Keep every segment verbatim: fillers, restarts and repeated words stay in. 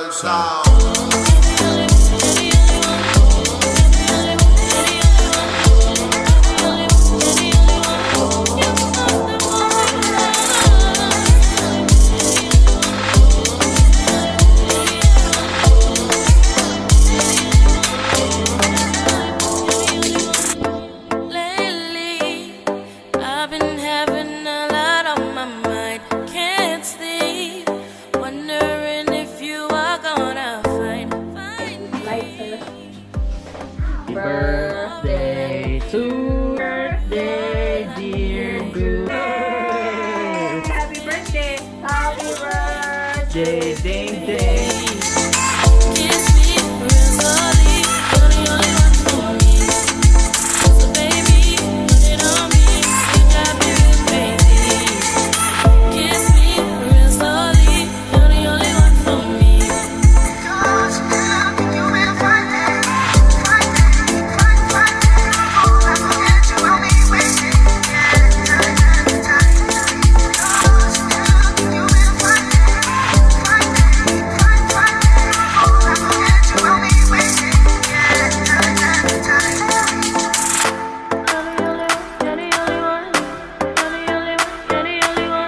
Royal sound. Birthday to birthday, dear Goo. Happy birthday! Happy birthday! Ding, ding, ding. Kiss me real slowly, you're the only one for me. So baby, put it on me, you got me real crazy. Kiss me real slowly, you're the only one for me.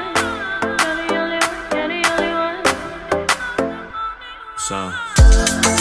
Sound.